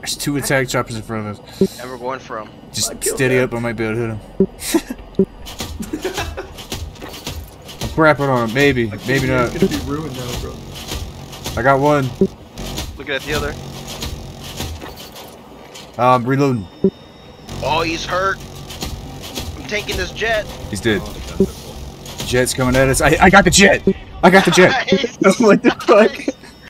There's 2 attack choppers in front of us. And we're going for him. Just steady up, I might be able to hit him. I'm crapping on him, maybe. Maybe not. It's gonna be ruined now, bro. I got one. Looking at the other. Reloading. Oh, he's hurt. I'm taking this jet. He's dead. Jet's coming at us. I got the jet! I got the jet! What the fuck?